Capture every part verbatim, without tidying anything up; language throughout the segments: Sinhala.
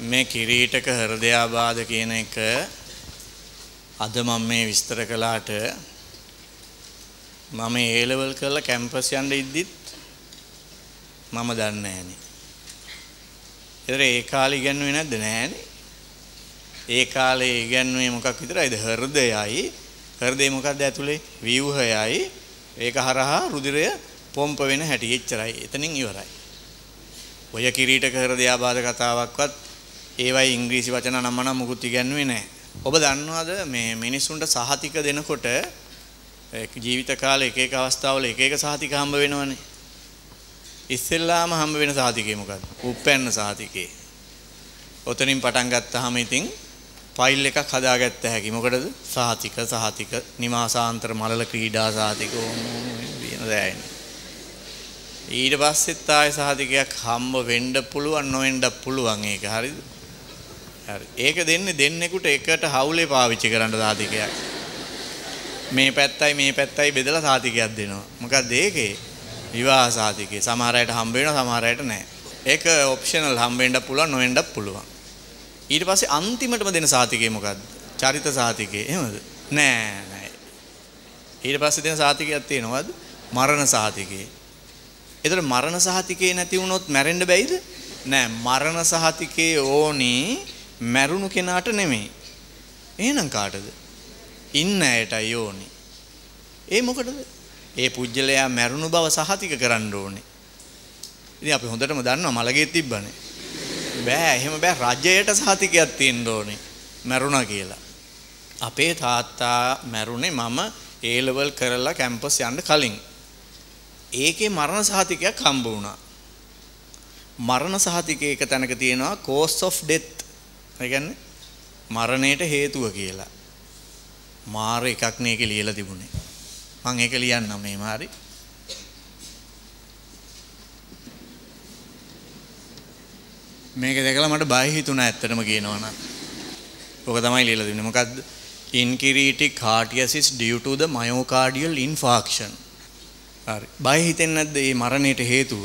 මේ කිරීටක හෘදයාබාධ කියන එක අද මම මේ විස්තර කළාට මම ඒ ලෙවල් කරලා කැම්පස් යන්න ඉද්දිත් මම දන්නේ නැහනේ. ඒතර ඒ කාලේ ඉගෙනුවේ නැද්ද? නැහනේ. ඒ කාලේ ඉගෙනුවේ මොකක් විතරයිද? හෘදයයි. හෘදේ මොකක්ද ඇතුලේ? ව්‍යුහයයි. ඒක හරහා රුධිරය පොම්ප වෙන හැටි එච්චරයි. එතනින් ඉවරයි. ඔය කිරීටක හෘදයාබාධ කතාවක්වත් ඒවයි ඉංග්‍රීසි වචන නම් මනම් මුකුත් ඉගෙනුවේ නැහැ. ඔබ දන්නවද මේ මිනිස්සුන්ට සහතික දෙනකොට ජීවිත කාලේ එක එක අවස්ථාවල එක එක සහතික හම්බ වෙනවනේ. ඉස්සෙල්ලාම හම්බ වෙන සහතිකේ මොකද්ද? උප්පැන්න සහතිකේ. ඔතනින් පටන් ගත්තාම ඉතින් ෆයිල් එකක් හදාගත්ත හැකි. මොකටද? සහතික සහතික නිවාසාන්තර මලල ක්‍රීඩා සහතික වෙන දෑයින්. ඊට පස්සෙත් ආයේ සහතිකයක් හම්බ වෙන්න පුළුවන් නොවෙන්න පුළුවන් ඒක. හරිද? හරි. ඒක දෙන්නේ දෙන්නෙකුට එකට හවුලේ පාවිච්චි කරන්න සහතිකයක්. මේ පැත්තයි මේ පැත්තයි බෙදලා සහතිකයක් දෙනවා. මොකක්ද ඒකේ? විවාහ සහතිකේ. සමහර අයට හම්බ වෙනවා සමහර අයට නැහැ. ඒක ඔප්ෂනල් හම්බ වෙන්න පුළුවන් නොවෙන්න පුළුවන්. ඊට පස්සේ අන්තිමටම දෙන සහතිකේ මොකද්ද? චරිත සහතිකේ. එහෙමද? නෑ නෑ. ඊට පස්සේ දෙන සහතිකයක් තියෙනවද? මරණ සහතිකේ. ඒතර මරණ සහතිකේ නැති වුණොත් මැරෙන්න බැයිද? නෑ. මරණ සහතිකේ ඕනි මැරුණු කෙනාට නෙමෙයි. එහෙනම් කාටද? ඉන්න ඇයටයි ඕනි. ඒ මොකටද? ඒ පුජ්‍යලයා මැරුණු බව සහතික කරන්න ඕනේ. ඉතින් අපි හොඳටම දන්නවා මලගේ තිබ්බනේ. බෑ එහෙම බෑ රජයට සහතිකයක් තියෙන්න ඕනේ මැරුණා කියලා. අපේ තාත්තා මැරුණේ මම ඒ ලෙවල් කරලා කැම්පස් යන්න කලින්. ඒකේ මරණ සහතිකයක් හම්බ වුණා. මරණ සහතිකයේ එක තැනක තියෙනවා cause of death. ඒ කියන්නේ මරණයට හේතුව කියලා. මාර එකක් නේ ඒක ලියලා තිබුණේ. මම ඒක ලියන්නම් මේ මාරි. මේක දැකලා මට බය හිතුණා ඇත්තටම කියනවා නම්. ඔක තමයි ලියලා තිබුණේ. මොකද්ද? Increatic cardiasis due to the myocardial infarction. හරි. බය හිතෙන්නේ නැද්ද මේ මරණයට හේතුව?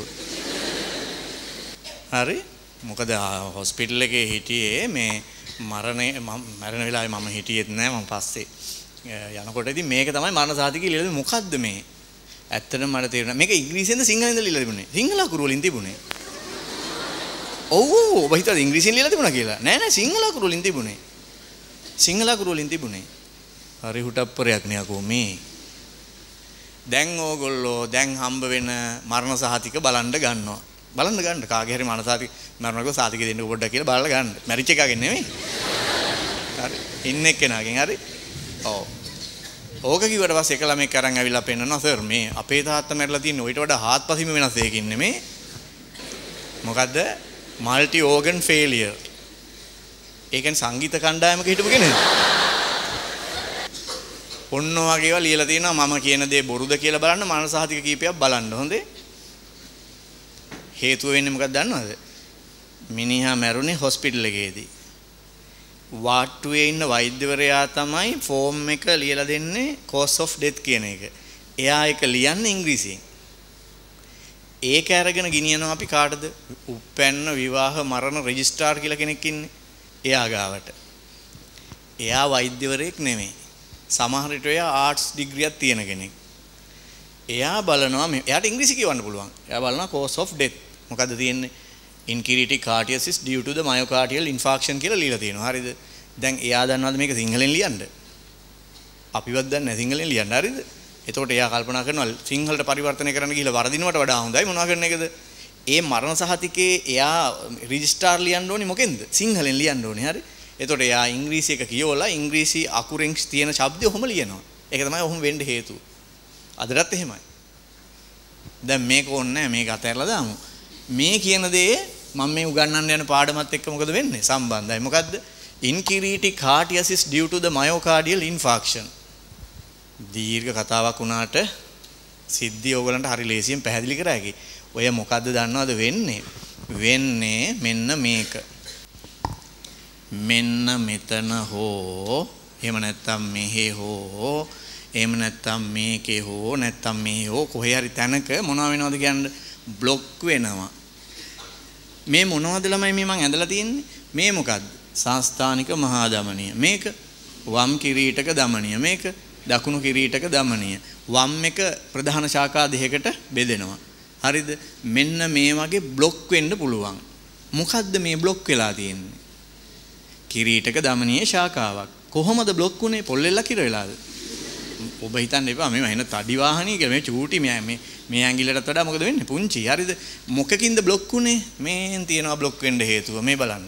හරි. මොකද හොස්පිටල් එකේ හිටියේ මේ මරණේ මම මරණ වෙලාවේ මම හිටියෙත් නෑ මම පස්සේ යනකොට ඉතින් මේක තමයි මරණ සාතිකය ලියලා තිබුණේ. මොකද්ද මේ? ඇත්තටම මට තේරුණා මේක ඉංග්‍රීසියෙන්ද සිංහලෙන්ද ලියලා තිබුණේ? සිංහල අකුරු වලින් තිබුණේ. ඔව් ඔබ හිතුවද ඉංග්‍රීසියෙන් ලියලා තිබුණා කියලා? නෑ නෑ සිංහල අකුරු වලින් තිබුණේ. සිංහල අකුරු වලින් තිබුණේ. හරි හුටප්පරයක් නේ අකෝ මේ. දැන් ඕගොල්ලෝ දැන් හම්බ වෙන මරණ සහතික බලන්න ගන්නවා. බලන්න ගන්න කාගේ හරි මරණ සහතික මරණකෝ සහතික දෙන්න පොඩ්ඩක් කියලා බලලා ගන්න. මැරිච් එකගෙන් නෙමෙයි. හරි. ඉන්න එක්කෙනාගෙන් හරි. ඔව්. ඕක කිව්වට පස්සේ එක ළමෙක් අරන් ඇවිල්ලා පෙන්නනවා සර් මේ අපේ තාත්තා මැරලා තින්නේ ඊට වඩා හාත්පසින්ම වෙනස් දෙයකින් නෙමේ. මොකද්ද? Multi organ failure. ඒ කියන්නේ සංගීත කණ්ඩායමක හිටපු කෙනෙක්. ඔන්න වගේ ඒවා ලියලා තියෙනවා මම කියන දේ බොරුද කියලා බලන්න මරණ සහතික කීපයක් බලන්න. හොඳේ. හේතුව වෙන්නේ මොකක්ද දන්නවද? මිනිහා මැරුණේ හොස්පිටල් එකේදී. වාට්ටුවේ ඉන්න වෛද්‍යවරයා තමයි ෆෝම් එක ලියලා දෙන්නේ cause of death කියන එක. එයා ඒක ලියන්නේ ඉංග්‍රීසියෙන්. ඒක අරගෙන ගෙනියනවා අපි කාටද? උපැන්න විවාහ මරණ රෙජිස්ට්‍රාර් කියලා කෙනෙක් ඉන්නේ. එයා ගාවට. එයා වෛද්‍යවරයෙක් නෙමෙයි. සමහර විට එයා ආර්ට්ස් ඩිග්‍රියක් තියෙන කෙනෙක්. එයා බලනවා මේ එයාට ඉංග්‍රීසි කියවන්න පුළුවන්. එයා බලනවා cause of death. මොකද්ද තියෙන්නේ? Increatic cardiasis due to the myocardial infarction කියලා ලියලා තියෙනවා. හරිද? දැන් එයා දන්නවද මේක සිංහලෙන් ලියන්න? අපිවත් දන්නේ නැහැ සිංහලෙන් ලියන්න. හරිද? එතකොට එයා කල්පනා කරනවා සිංහලට පරිවර්තනය කරන්න ගිහලා වරදිනවට වඩා හොඳයි මොනවා කරන එකද? ඒ මරණ සහතිකේ එයා රෙජිස්ට්‍රාර් ලියන්න ඕනේ මොකෙන්ද? සිංහලෙන් ලියන්න ඕනේ. හරි? එතකොට එයා ඉංග්‍රීසි එක කියවලා ඉංග්‍රීසි අකුරෙන් තියෙන શબ્ද ඔහොම ලියනවා. ඒක තමයි ඔහොම වෙන්න හේතුව. අදටත් එහෙමයි. දැන් මේක ඕනේ නැහැ මේක අතහැරලා දාමු. මේ කියන දේ මම මේ උගන්වන්න යන පාඩමත් එක්ක මොකද වෙන්නේ? සම්බන්ධයි. මොකද්ද? Increatic cardiasis due to the myocardial infarction. දීර්ඝ කතාවක් වුණාට සිද්ධිය ඕගලන්ට හරි ලේසියෙන් පැහැදිලි කරාකි. ඔය මොකද්ද දන්නවද වෙන්නේ? වෙන්නේ මෙන්න මේක. මෙන්න මෙතන හෝ එහෙම නැත්නම් මෙහෙ හෝ එහෙම නැත්නම් මේකේ හෝ නැත්නම් මේ හෝ කොහේ හරි තැනක මොනවා වෙනවද කියන්නේ? බ්ලොක් වෙනවා. මේ මොනවද ළමයි මේ මං ඇඳලා තියෙන්නේ? මේ මොකද්ද? සංස්ථානික මහා දමනීය. මේක වම් කිරීටක දමනීය. මේක දකුණු කිරීටක දමනීය. වම් එක ප්‍රධාන ශාඛා දෙකකට බෙදෙනවා. හරිද? මෙන්න මේ වගේ બ્લોක් වෙන්න පුළුවන්. මොකද්ද මේ બ્લોක් වෙලා තියෙන්නේ? කිරීටක දමනීය ශාඛාවක්. කොහොමද બ્લોක් වුනේ? පොල්ලෙල්ලා කිර වෙලාද? ඔබ හිතන්න එපා මේ වෙන තඩි වාහනී කියලා මේ චූටි මේ මේ මේ ඇඟිල්ලටත් වඩා මොකද වෙන්නේ? පුංචි. හරිද? මොකකින්ද બ્લોක් වුනේ? මේෙන් තියෙනවා બ્લોක් වෙන්න හේතුව. මේ බලන්න.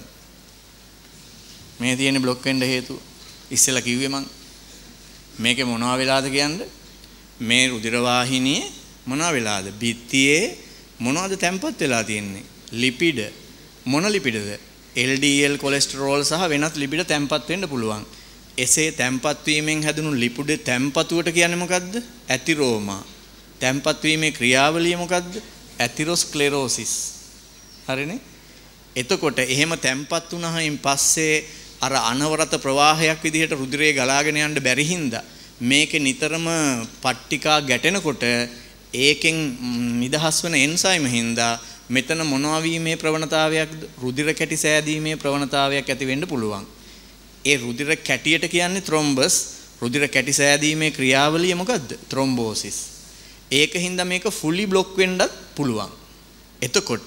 මේ තියෙන બ્લોක් වෙන්න හේතුව. ඉස්සෙල්ලා කිව්වේ මං මේකේ මොනවා වෙලාද කියන්නේ? මේ රුධිර වාහිනියේ මොනවා වෙලාද? බිත්තියේ මොනවද තැම්පත් වෙලා තියෙන්නේ? ලිපිඩ. මොන ලිපිඩද? එල් ඩී එල් කොලෙස්ටරෝල් සහ වෙනත් ලිපිඩ තැම්පත් වෙන්න පුළුවන්. එසේ තැම්පත් වීමෙන් හැදුණු ලිපිඩ තැම්පතුවට කියන්නේ මොකද්ද? ඇතිරෝමා. තැම්පත් වීමේ ක්‍රියාවලිය මොකද්ද? ඇතිරොස්ක්ලෙරෝසිස්. හරිනේ? එතකොට එහෙම තැම්පත් වුණායින් පස්සේ අර අනවරත ප්‍රවාහයක් විදිහට රුධිරය ගලාගෙන යන්න බැරි හින්දා මේකේ නිතරම පට්ටිකා ගැටෙනකොට ඒකෙන් නිදහස් වෙන එන්සයිම හින්දා මෙතන මොනවා වීමේ ප්‍රවණතාවයක් රුධිර කැටි සෑදීමේ ප්‍රවණතාවයක් ඇති වෙන්න පුළුවන්. ඒ රුධිර කැටියට කියන්නේ ත්‍රොම්බස්. රුධිර කැටි සෑදීමේ ක්‍රියාවලිය මොකද්ද? ත්‍රොම්බෝසිස්. ඒක හින්දා මේක ෆුලි બ્લોක් වෙන්නත් පුළුවන්. එතකොට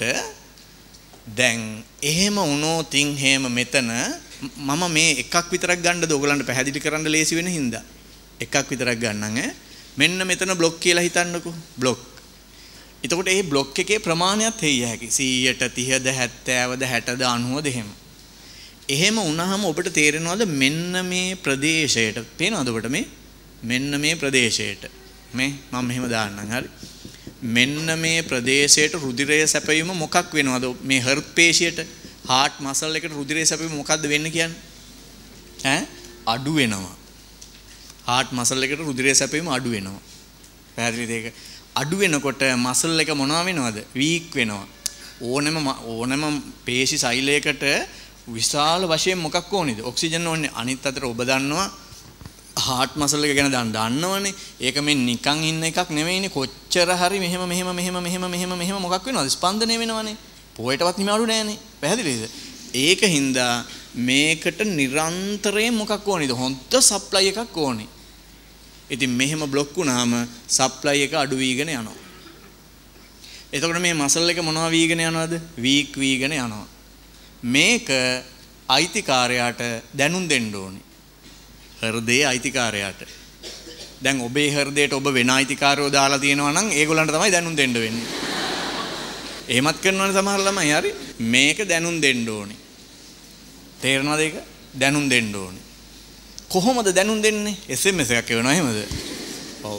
දැන් එහෙම වුණොත් එහෙම මෙතන මම මේ එකක් විතරක් ගන්නද ඔයගලන්ට පැහැදිලි කරන්න ලේසි වෙන හින්දා එකක් විතරක් ගන්නම් ඈ. මෙන්න මෙතන બ્લોක් කියලා හිතන්නකෝ. બ્લોක්. එතකොට මේ બ્લોක් එකේ ප්‍රමාණයත් හේය හැකි. සීයට තිහද හැත්තෑවද හැටද අනූවද එහෙම. එහෙම වුණාම ඔබට තේරෙනවද මෙන්න මේ ප්‍රදේශයට පේනවද ඔබට මේ මෙන්න මේ ප්‍රදේශයට මේ මම මෙහෙම දාන්නම් හරි. මෙන්න මේ ප්‍රදේශයට රුධිරය සැපයීම මොකක් වෙනවද? මේ හර්ට් පේශියට heart muscle එකට රුධිරය සැපයීම මොකද්ද වෙන්නේ කියන්නේ? ඈ අඩු වෙනවා. heart muscle එකට රුධිරය සැපයීම අඩු වෙනවා. පැහැදිලිද ඒක? අඩු වෙනකොට muscle එක මොනවා වෙනවද? weak වෙනවා. ඕනෙම ඕනෙම පේශි සෛලයකට විශාල වශයෙන් මොකක් ඕනේද? ඔක්සිජන් ඕනේ. අනිත් අතට ඔබ දන්නවා heart muscle එක ගැන දන්නවනේ. ඒක මේ නිකන් ඉන්න එකක් නෙමෙයිනේ. කොච්චර හරි මෙහෙම මෙහෙම මෙහෙම මෙහෙම මෙහෙම මෙහෙම මොකක් වෙනවද? ස්පන්දනය වෙනවනේ. පොයටවත් නිමාඩු නෑනේ. පැහැදිලිද? ඒක හින්දා මේකට නිරන්තරයෙන් මොකක් ඕනේද? හොඳ සප්ලයි එකක් ඕනේ. ඉතින් මෙහෙම બ્લોක් වුණාම සප්ලයි එක අඩු වීගෙන යනවා. එතකොට මේ මසල් එක මොනවා වීගෙන යනවද? වීක් වීගෙන යනවා. මේක අයිතිකාරයාට දැනුම් දෙන්න ඕනේ. හෘදයේ අයිතිකාරයාට. දැන් ඔබේ හෘදයට ඔබ වෙන අයිතිකාරයෝ දාලා තියෙනවා නම් ඒගොල්ලන්ට තමයි දැනුම් දෙන්න වෙන්නේ. එහෙමත් කරනවනේ සමහර ළමයි. හරි. මේක දැනුම් දෙන්න ඕනේ. තේරෙනවද ඒක? දැනුම් දෙන්න ඕනේ. කොහොමද දැනුම් දෙන්නේ? එස් එම් එස් එකක් එවනවා එහෙමද? ඔව්.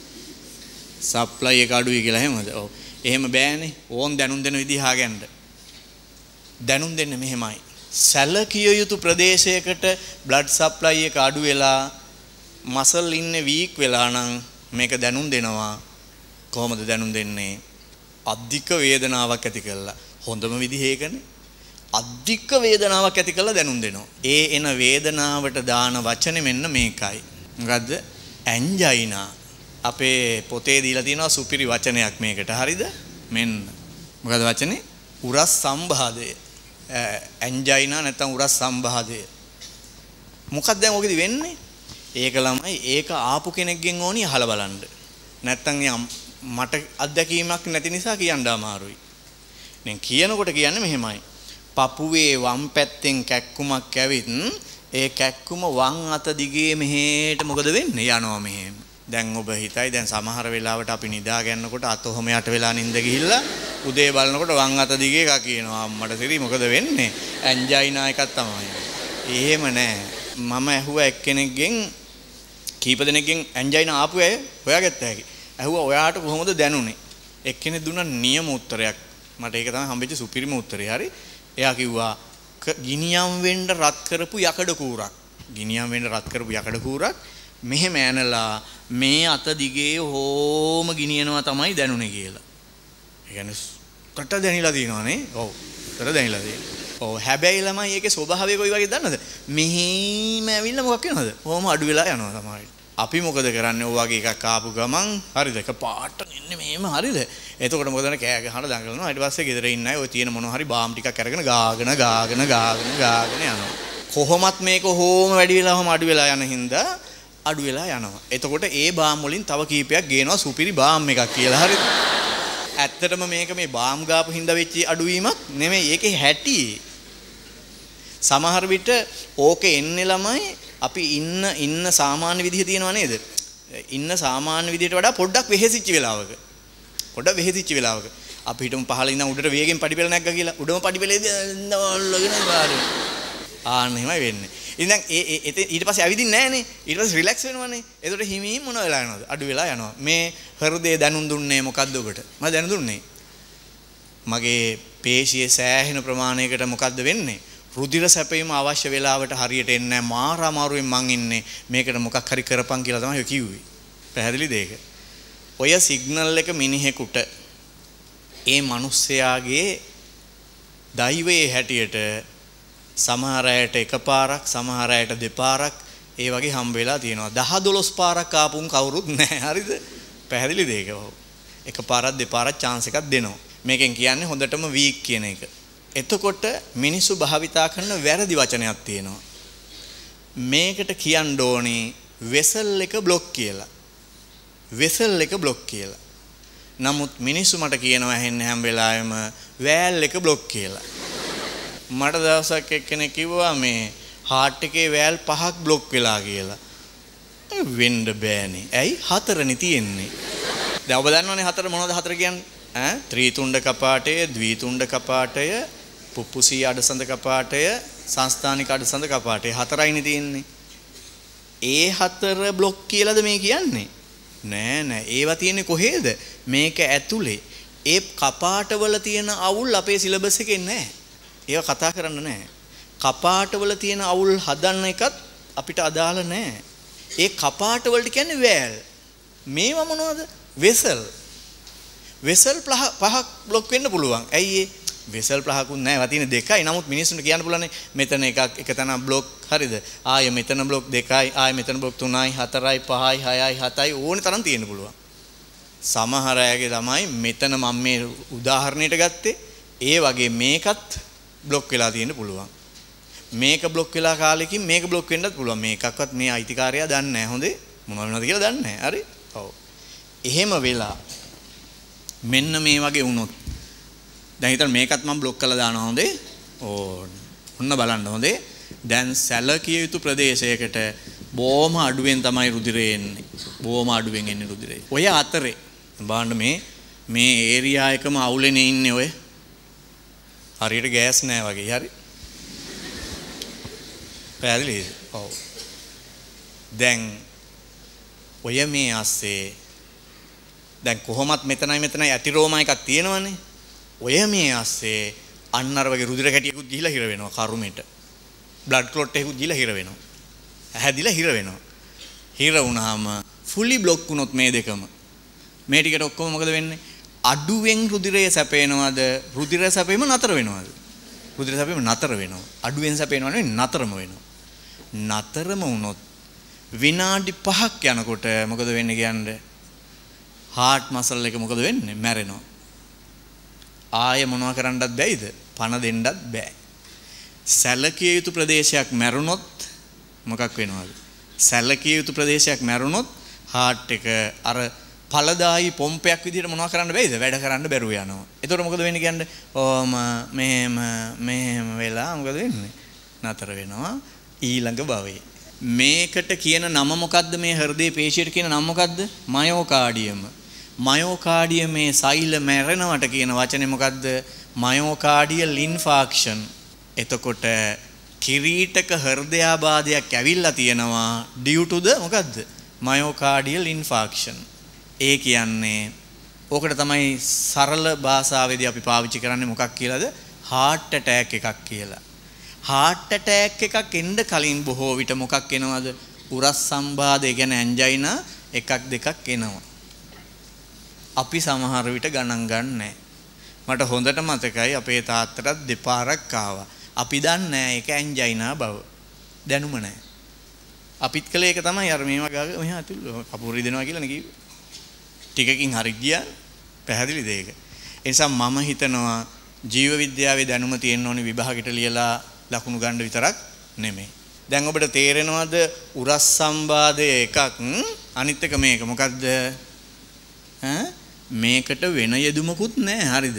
සප්ලයි එක අඩුයි කියලා එහෙමද? ඔව්. එහෙම බෑනේ. ඕන් දැනුම් දෙන විදිහ හාගන්න. දැනුම් දෙන්නේ මෙහෙමයි. සැලකිය යුතු ප්‍රදේශයකට බ්ලඩ් සප්ලයි එක අඩු වෙලා මසල් ඉන්නේ වීක් වෙලා නම් මේක දැනුම් දෙනවා. කොහොමද දැනුම් දෙන්නේ? අධික වේදනාවක් ඇති කළා. හොඳම විදිහ ඒකනේ. අධික වේදනාවක් ඇති කළා දැනුම් දෙනවා. ඒ එන වේදනාවට දාන වචනේ මෙන්න මේකයි. මොකද්ද? ඇන්ජයිනා. අපේ පොතේ දීලා තියෙනවා සුපිරි වචනයක් මේකට. හරිද? මෙන්න. මොකද්ද වචනේ? උරස් සම්බාධය. ඇන්ජයිනා නැත්නම් උරස් සම්බාධය. මොකක්ද දැන් ඔකෙදි වෙන්නේ? ඒක ළමයි ඒක ආපු කෙනෙක්ගෙන් ඕනි අහලා බලන්න. නැත්නම් මට අත්දැකීමක් නැති නිසා කියන්න අමාරුයි. දැන් කියනකොට කියන්නේ මෙහෙමයි. පපුවේ වම් පැත්තෙන් කැක්කුමක් ඇවිත් ඒ කැක්කුම වම් අත දිගේ මෙහෙට මොකද වෙන්නේ? යනවා මෙහෙම. දැන් ඔබ හිතයි දැන් සමහර වෙලාවට අපි නිදා ගන්නකොට අත ඔහම යට වෙලා නින්ද ගිහිල්ලා උදේ බලනකොට වම් අත දිගේ එකක් කියනවා. අම්මට සිරි මොකද වෙන්නේ? ඇන්ජයිනා එකක් තමයි. එහෙම නෑ. මම ඇහුවා එක්කෙනෙක්ගෙන් කීප දෙනෙක්ගෙන් ඇන්ජයිනා ආපු අය හොයාගත්ත හැකි. ඇහුවා ඔයාට කොහොමද දැනුනේ? එක්කෙනෙක් දුන්නා නියම උත්තරයක්. මට ඒක තමයි හම්බෙච්ච සුපිරිම උත්තරේ. හරි. එයා කිව්වා ගිනියම් වෙන්න රත් කරපු යකඩ කූරක්. ගිනියම් වෙන්න රත් කරපු යකඩ කූරක් මෙහෙම ඇනලා මේ අත දිගේ හෝම ගිනියනවා තමයි දැනුනේ කියලා. ඒ කියන්නේ කට දැනිලා තියෙනවානේ. ඔව්. කට දැනිලා තියෙනවා. ඔව් හැබැයි ළමයි ඒකේ ස්වභාවය කොයි වගේද දන්නවද? මෙහෙම ඇවිල්ලා මොකක් වෙනවද? හෝම අඩු වෙලා යනවා තමයි. අපි මොකද කරන්නේ? ඔය වගේ එකක් ආපු ගමන් හරිද? එක පාට ඉන්නේ මෙහෙම හරිද? එතකොට මොකද කරන්නේ? කෑ ගහන දඟලනවා. ඊට පස්සේ ගෙදර ඉන්න අය ඔය තියෙන මොනවා හරි බාම් ටිකක් අරගෙන ගාගෙන ගාගෙන ගාගෙන ගාගෙන යනවා. කොහොමත් මේක කොහොම වැඩි වෙලා කොහොම අඩු වෙලා යන හින්දා අඩු වෙලා යනවා. එතකොට ඒ බාම් වලින් තව කීපයක් ගේනවා සුපිරි බාම් එකක් කියලා. හරිද? ඇත්තටම මේක මේ බාම් ගාපු හින්දා වෙච්ච අඩුවීමක් නෙමෙයි. ඒකේ හැටි. සමහර විට ඕකේ එන්නේ ළමයි අපි ඉන්න ඉන්න සාමාන්‍ය විදිහ තියෙනව නේද? ඉන්න සාමාන්‍ය විදිහට වඩා පොඩ්ඩක් වෙහෙසිච්ච වෙලාවක. පොඩ්ඩක් වෙහෙසිච්ච වෙලාවක. අපි හිතමු පහළ ඉඳන් උඩට වේගෙන් පඩිපෙළ නැග්ගා කියලා. උඩම පඩිපෙළේදී නෝල්ලගෙන බාරේ. ආන්න එහෙමයි වෙන්නේ. ඉතින් දැන් ඒ ඒ ඊට පස්සේ ඇවිදින්නේ නැහනේ. ඊට පස්සේ රිලැක්ස් වෙනවනේ. ඒකට හිමීම් මොන වෙලා යනවද? අඩු වෙලා යනවා. මේ හෘදේ දැනුම් දුන්නේ මොකද්ද ඔබට? මම දැනුම් දුන්නේ. මගේ පේශියේ සෑහෙන ප්‍රමාණයකට මොකද්ද වෙන්නේ? රුධිර සැපීම අවශ්‍ය වෙලාවට හරියට එන්නේ නැහැ. මාර අමාරුවෙන් මං ඉන්නේ. මේකට මොකක් හරි කරපන් කියලා තමයි ඔය කිව්වේ. පැහැදිලිද ඒක? ඔය සිග්නල් එක මිනිහෙකුට ඒ මිනිස්සයාගේ දෛවයේ හැටියට සමහර අයට එකපාරක් සමහර අයට දෙපාරක් ඒ වගේ හම්බ වෙලා තියෙනවා. දහ දොළොස් පාරක් ආපුන් කවුරුත් නැහැ. හරිද? පැහැදිලිද ඒක? ඔව්. එකපාරක් දෙපාරක් chance එකක් දෙනවා. මේකෙන් කියන්නේ හොඳටම weak කියන එක. එතකොට මිනිස්සු භාවිතා කරන වැරදි වචනයක් තියෙනවා. මේකට කියන්න ඕනේ වෙසල් එක બ્લોක් කියලා. වෙසල් එක બ્લોක් කියලා. නමුත් මිනිස්සු මට කියනවා ඇහෙන්නේ හැම වෙලාවෙම වෑල් එක બ્લોක් කියලා. මට දවසක් එක්කෙනෙක් කිව්වා මේ හાર્ට් එකේ වෑල් පහක් બ્લોක් වෙලා කියලා. වෙන්න බෑනේ. ඇයි? හතරනේ තියෙන්නේ. දැන් ඔබ දන්නවනේ හතර මොනවද හතර කියන්නේ? ඈ ත්‍රිතුණ්ඩ කපාටය, ද්විතුණ්ඩ කපාටය, පුප්පුසී අඩසඳ කපාටය, සංස්ථානික අඩසඳ කපාටය හතරයිනේ තියෙන්නේ. ඒ හතර બ્લોක් කියලාද මේ කියන්නේ? නෑ නෑ. ඒවා තියෙන්නේ කොහේද? මේක ඇතුලේ. ඒ කපාටවල තියෙන අවුල් අපේ සිලබස් එකේ නෑ. ඒවා කතා කරන්න නෑ. කපාටවල තියෙන අවුල් හදන්න එකත් අපිට අදාළ නෑ. ඒ කපාටවලට කියන්නේ වෑල්. මේවා මොනවද? වෙසල්. වෙසල් පහක් બ્લોක් වෙන්න පුළුවන්. ඇයි ඒ? වෙසල් පහකුත් නැහැ. ඒවා තියෙන දෙකයි. නමුත් මිනිස්සුන්ට කියන්න පුළුවන් මෙතන එකක් එක තැනක් બ્લોක් හරිද? ආයෙ මෙතන બ્લોක් දෙකයි, ආයෙ මෙතන બ્લોක් තුනයි, හතරයි, පහයි, හයයි, හතයි ඕනේ තරම් තියෙන්න පුළුවන්. සමහර අයගේ තමයි මෙතන මම මේ උදාහරණයට ගත්තේ. ඒ වගේ මේකත් બ્લોක් වෙලා තියෙන්න පුළුවන්. මේක બ્લોක් වෙලා කාලෙකින් මේක બ્લોක් වෙන්නත් පුළුවන්. මේකක්වත් මේ අයිතිකාරයා දන්නේ නැහැ. හොඳේ මොනව වෙනවද කියලා දන්නේ නැහැ. හරි? ඔව්. එහෙම වෙලා මෙන්න මේ වගේ වුණොත් දැන් හිතන්න මේකත් මම બ્લોක් කරලා දානවා. හොඳේ? ඕන. ඔන්න බලන්න හොඳේ. දැන් සැලකිය යුතු ප්‍රදේශයකට බොහොම අඩුවෙන් තමයි රුධිරය එන්නේ. බොහොම අඩුවෙන් එන්නේ රුධිරය. ඔය අතරේ බලන්න මේ මේ ඒරියා එකම අවුලෙනේ ඉන්නේ ඔය. හරියට ගෑස් නැහැ වගේ. හරි? පැහැදිලිද? ඔව්. දැන් ඔය මේ ASCII දැන් කොහොමත් මෙතනයි මෙතනයි ඇතිරෝමා එකක් තියෙනවනේ. ඔය මේ ASCII අන්න අර වගේ රුධිර කැටියකුත් ගිහිලා හිර වෙනවා කරුමෙට. බ්ලඩ් ක්ලොට් එකකුත් ගිහිලා හිර වෙනවා. ඇහැදිලා හිර වෙනවා. හිර වුණාම ෆුලි બ્લોක් වුණොත් මේ දෙකම මේ ටිකට ඔක්කොම මොකද වෙන්නේ? අඩුවෙන් රුධිරය සැපේනවද? රුධිර සැපීම නතර වෙනවද? රුධිර සැපීම නතර වෙනවා. අඩුවෙන් සැපේනව නෙවෙයි නතරම වෙනවා. නතරම වුණොත් විනාඩි පහක් යනකොට මොකද වෙන්නේ කියන්නේ? හાર્ට් මසල් එක මොකද වෙන්නේ? මැරෙනවා. ආයෙ මොනවා කරන්නත් බැයිද? පණ දෙන්නත් බෑ. සැලකිය යුතු ප්‍රදේශයක් මැරුණොත් මොකක් වෙනවද? සැලකිය යුතු ප්‍රදේශයක් මැරුණොත් හાર્ට් එක අර ඵලදායි පොම්පයක් විදිහට මොනවා කරන්න බැයිද? වැඩ කරන්න බැරුව යනවා. එතකොට මොකද වෙන්නේ කියන්නේ? ඕම මෙහෙම මෙහෙම වෙලා මොකද වෙන්නේ? නතර වෙනවා ඊළඟ භවයේ. මේකට කියන නම මොකද්ද? මේ හෘදේ පේශියට කියන නම මොකද්ද? මයෝකාඩියම. මයෝකාඩියමේ සෛල මැරෙනවට කියන වචනේ මොකද්ද? මයෝකාඩියල් ඉන්ෆාක්ෂන්. එතකොට කිරීටක හෘදයාබාධයක් ඇවිල්ලා තියෙනවා due to the මොකද්ද? මයෝකාඩියල් ඉන්ෆාක්ෂන්. ඒ කියන්නේ ඕකට තමයි සරල භාෂාවේදී අපි පාවිච්චි කරන්නේ මොකක් කියලාද? heart attack එකක් කියලා. heart attack එකක් එන්න කලින් බොහෝ විට මොකක් එනවද? උරස් සම්බාධය කියන්නේ ඇන්ජයිනා එකක් දෙකක් එනවා. අපි සමහර විට ගණන් ගන්න නැහැ. මට හොඳට මතකයි අපේ තාත්තටත් දෙපාරක් ආවා. අපි දන්නේ නැහැ ඒක ඇන්ජයිනා බව. දැනුම නැහැ. අපිත් කළේ ඒක තමයි අර මේවා ගාගෙන මෙහා ඇතුළ කපුරු රිදෙනවා කියලා නේ කිව්වේ. ටිකකින් හරි ගියා. පැහැදිලිද ඒක? ඒ නිසා මම හිතනවා ජීව විද්‍යාවේ දැනුම තියෙන්න ඕනේ විභාගෙට ලියලා ලකුණු ගන්න විතරක් නෙමෙයි. දැන් ඔබට තේරෙනවද උරස් සම්බාධය එකක් අනිත් එක මේක මොකද්ද? ඈ මේකට වෙන යෙදුමකුත් නැහැ හරිද?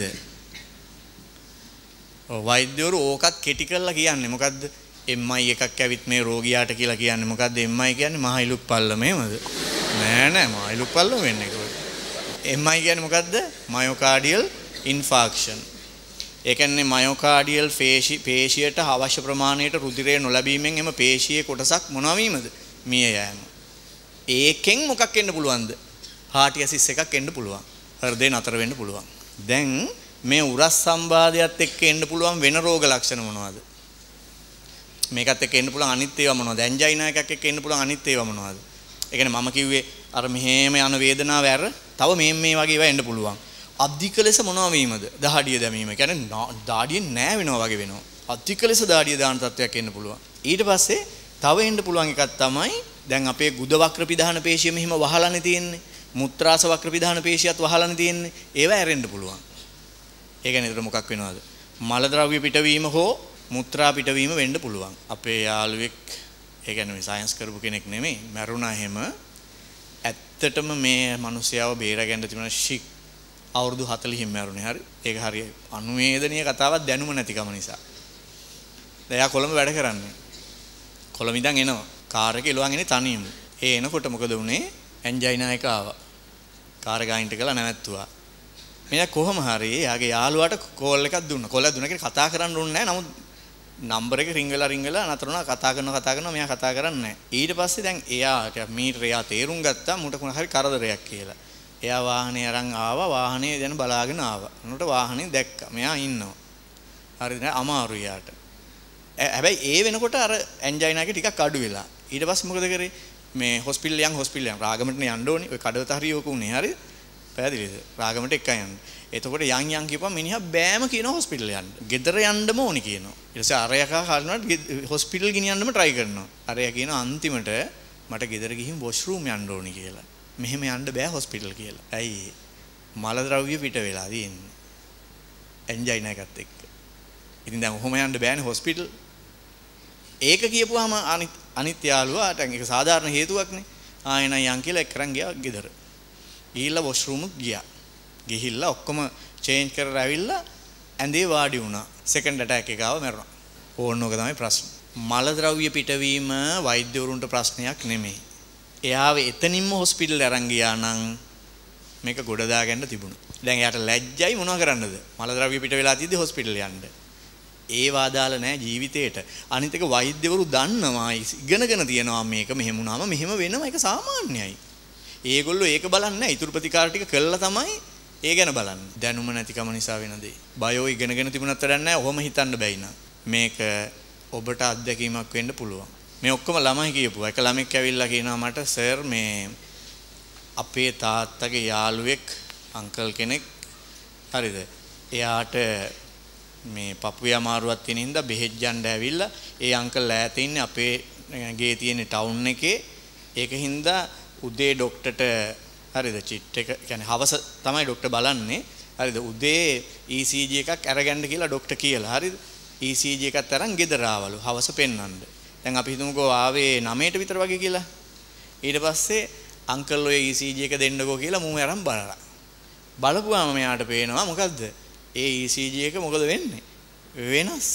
ඔව් වෛද්‍යවරු ඕකත් කෙටි කරලා කියන්නේ මොකද්ද? එම් ආයි එකක් ඇවිත් මේ රෝගියාට කියලා කියන්නේ මොකද්ද? එම් ආයි කියන්නේ මහයිලුක් පල්ලම එහෙමද? නෑ නෑ මහයිලුක් පල්ලම වෙන්නේ ඒක. එම් ආයි කියන්නේ මොකද්ද? මයෝකාඩියල් ඉන්ෆාක්ෂන්. ඒ කියන්නේ මයෝකාඩියල් පේශියට අවශ්‍ය ප්‍රමාණයට රුධිරය නොලැබීමෙන් එම පේශියේ කොටසක් මොනවා වීමද? මිය යෑම. ඒකෙන් මොකක් එන්න පුළුවන්ද? heart disease එකක් එන්න පුළුවන්. හෘදේ නතර වෙන්න පුළුවන්. දැන් මේ උරස් සම්බාධයත් එක්ක එන්න පුළුවන් වෙන රෝග ලක්ෂණ මොනවද? මේකත් එක්ක එන්න පුළුවන් අනිත් ඒවා මොනවද? ඇන්ජයිනා එකක් එක්ක එන්න පුළුවන් අනිත් ඒවා මොනවද? ඒ කියන්නේ මම කිව්වේ අර මෙහෙම යන වේදනාව ඇර තව මේ මේ වගේ ඒවා එන්න පුළුවන්. අධික ලෙස මොනවා වීමද? දහඩිය දැමීම. ඒ කියන්නේ දාඩියෙන් නෑ වෙනවා වගේ වෙනවා. අධික ලෙස දාඩිය දාන තත්වයක් එන්න පුළුවන්. ඊට පස්සේ තව එන්න පුළුවන් එකක් තමයි දැන් අපේ ගුද වක්‍ර පිධාන පේශිය මෙහිම වහලානේ තියෙන්නේ. මුත්‍රාස වක්‍ර පිධාන පේශියත් වහලානේ තියෙන්නේ. ඒවා ඇරෙන්න පුළුවන්. ඒ කියන්නේ ඒතර මොකක් වෙනවද? මල ද්‍රව්‍ය පිටවීම හෝ මුත්‍රා පිටවීම වෙන්න පුළුවන්. අපේ යාළුවෙක් ඒ කියන්නේ මේ සයන්ස් කරපු කෙනෙක් නෙමෙයි. මැරුණා එහෙම. ඇත්තටම මේ මිනිස්යාව බේරගන්න තිබුණ ශික් අවුරුදු හතළිහින් මැරුණේ. හරි. ඒක හරිය අනුවේදනීය කතාවක් දැනුම නැතිකම නිසා. දැන් එයා කොළඹ වැඩ කරන්නේ. කොළඹ ඉඳන් එනවා. කාර් එකේ එළුවන් එන්නේ තනියම. ඒ එනකොට මොකද වුනේ? ඇන්ජයිනා එක ආවා. කාර් එක අයින්ට කළා නැවැත්තුවා. මෙයා කොහොම හරි එයාගේ යාළුවාට කෝල් එකක් දුන්නා. කෝල් එක දුන්නා කියලා කතා කරන්න ඕනේ නැහැ. නමුත් නම්බර එක රින් වෙලා රින් වෙලා නතර වුණා. කතා කරනවා කතා කරනවා මෙයා කතා කරන්නේ නැහැ. ඊට පස්සේ දැන් එයාට මීටර එයා තේරුම් ගත්තා මුට කොන හරි කරදරයක් කියලා. එයා වාහනේ අරන් ආවා. වාහනේ දැන් බලාගෙන ආවා. උනට වාහනේ දැක්කා. මෙයා ඉන්නවා. හරිද? අමාරුයි යාට. හැබැයි ඒ වෙනකොට අර ඇන්ජයිනා එක ටිකක් අඩු වෙලා. ඊට පස්සේ මොකද කරේ? මේ හොස්පිටල් යන් හොස්පිටල් යන් රාගමට යන්න ඕනේ. ඔය කඩවත හරි යෝක උනේ. හරිද? පැහැදිලිද? රාගමට එකයි යන්න. එතකොට යන් යන් කියපුවා මිනිහා බෑම කියන හොස්පිටල් යන්න. ගෙදර යන්නම ඕනි කියනවා. ඊට පස්සේ අරයකා හරිනවට හොස්පිටල් ගෙනියන්නම try කරනවා. අරයා කියනවා අන්තිමට මට ගෙදර ගිහින් වොෂ්රූම් යන්න ඕනි කියලා. මෙහෙම යන්න බෑ හොස්පිටල් කියලා. ඇයි? මල ද්‍රව්‍ය පිට වෙලා තියෙන්නේ. එන්ජයිනා එකත් එක්ක. ඉතින් දැන් ඔහොම යන්න බෑනේ හොස්පිටල්. ඒක කියපුවාම අනිත් අනිත් යාළුවාට ඒක සාධාරණ හේතුවක්නේ. ආයෙන යන් කියලා එක්කරන් ගියා ගෙදර. ගිහිල්ලා වොෂ්රූම් ගියා. ගිහිල්ලා ඔක්කොම චේන්ජ් කරලා ඇවිල්ලා ඇඳේ වාඩි වුණා. සෙකන්ඩ් ඇටැක් එක ආව මැරුණා. ඕනෝක තමයි ප්‍රශ්නේ. මල ද්‍රව්‍ය පිටවීම වෛද්‍යවරුන්ට ප්‍රශ්නයක් නෙමෙයි. එයාව එතනින්ම හොස්පිටල් අරන් ගියා නම් මේක ගොඩ දාගන්න තිබුණා. දැන් එයාට ලැජ්ජයි මොනව කරන්නද? මල ද්‍රව්‍ය පිට වෙලා තියදී හොස්පිටල් යන්න. ඒ වාදාල නැහැ ජීවිතේට. අනිත් එක වෛද්‍යවරු දන්නවා ඉගෙනගෙන තියනවා මේක මෙහෙම වුණාම මෙහෙම වෙනවා ඒක සාමාන්‍යයි. ඒගොල්ලෝ ඒක බලන්නේ නැහැ. ඊටු ප්‍රතිකාර ටික කළා තමයි ඒ ගැන බලන්නේ. දැනුම නැතිකම නිසා වෙන දේ. බයෝ ඉගෙනගෙන තිබුණත් වැඩක් නැහැ. ඔහොම හිතන්න බැයි නා. මේක ඔබට අත්දැකීමක් වෙන්න පුළුවන්. මේ ඔක්කොම ළමයි කියපුවා. එක ළමෙක් ඇවිල්ලා කියනවා මට සර් මේ අපේ තාත්තගේ යාළුවෙක් අංකල් කෙනෙක් හරිද? එයාට මේ පපුවේ අමාරුවක් තියෙන හින්දා බෙහෙත් ගන්න ඇවිල්ලා ඒ අංකල් ඈත ඉන්නේ අපේ ගේ තියෙන ටවුන් එකේ. ඒක හින්දා උදේ ડોක්ටර්ට හරිද චිට් එක කියන්නේ හවස තමයි ડોක්ටර් බලන්නේ. හරිද? උදේ ඊ සී ජී එකක් අරගන්න කියලා ડોක්ටර් කියලා. හරිද? ඊ සී ජී එකත් අරන් ගෙදර ආවලු හවස පෙන්වන්න. දැන් අපි හිතමුකෝ ආවේ නවයට විතර වගේ කියලා. ඊට පස්සේ අංකල් ඔය ඊ සී ජී එක දෙන්නකෝ කියලා මූ අරන් බලලා. බලපුවාම මෙයාට පේනවා මොකද්ද? ඒ ඊ සී ජී එක මොකද වෙන්නේ? වෙනස්.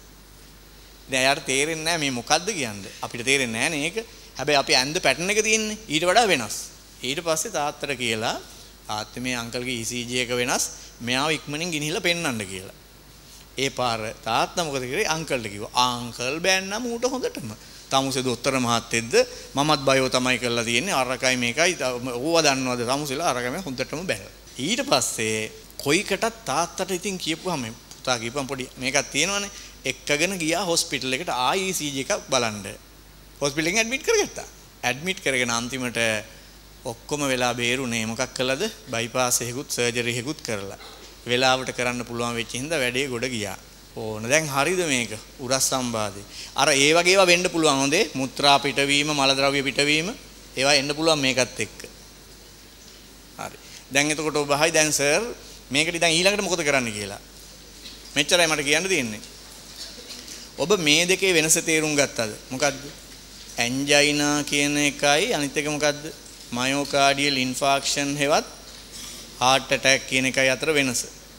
දැන් යාට තේරෙන්නේ නැහැ මේ මොකද්ද කියන්නේ. අපිට තේරෙන්නේ නැහැ නේ ඒක. හැබැයි අපි ඇඳ පැටර්න් එක තියෙන්නේ ඊට වඩා වෙනස්. ඊට පස්සේ තාත්තට කියලා තාත්තේ මේ අංකල්ගේ ඊ සී ජී එක වෙනස්. මෙයාව ඉක්මනින් ගෙනිහිල්ලා පෙන්නන්න කියලා. ඒ පාර තාත්තා මොකද කරේ? අංකල්ට කිව්වා. අංකල් බෑන්නම් ඌට හොඳටම. තමුසේ දොස්තර මහත්තයෙක්ද මමත් බයෝ තමයි කරලා තියෙන්නේ. අරකයි මේකයි ඕවා දන්නවද? තමුසෙලා අරකම හොඳටම බැලුවා. ඊට පස්සේ කොයිකටත් තාත්තට ඉතින් කියපුවාම පුතා කියපුවම පොඩි මේකක් තියෙනවනේ. එක්කගෙන ගියා හොස්පිටල් එකට ආයි ඊ සී ජී එකක් බලන්න. හොස්පිටල් එකෙන් ඇඩ්මිට් කරගත්තා. ඇඩ්මිට් කරගෙන අන්තිමට ඔක්කොම වෙලා බේරුනේ මොකක් කළාද? බයිපාස් එකකුත් සර්ජරි එකකුත් කරලා. වෙලාවට කරන්න පුළුවන් වෙච්ච හින්දා වැඩේ ගොඩ ගියා. ඕන. දැන් හරිද මේක? උරස් සම්බාධේ. අර ඒ වගේ ඒවා වෙන්න පුළුවන් හොඳේ. මුත්‍රා පිටවීම, මල ද්‍රව්‍ය පිටවීම ඒවා එන්න පුළුවන් මේකත් එක්ක. හරි. දැන් එතකොට ඔබ අහයි දැන් සර් මේකට දැන් ඊළඟට මොකද කරන්න කියලා. මෙච්චරයි මට කියන්න තියෙන්නේ. ඔබ මේ දෙකේ වෙනස තේරුම් ගත්තද? මොකද්ද? ඇන්ජයිනා කියන එකයි අනිත් එක මොකද්ද? මයෝකාඩියල් ඉන්ෆාක්ෂන් හෙවත් heart attack කියන එකයි අතර වෙනස.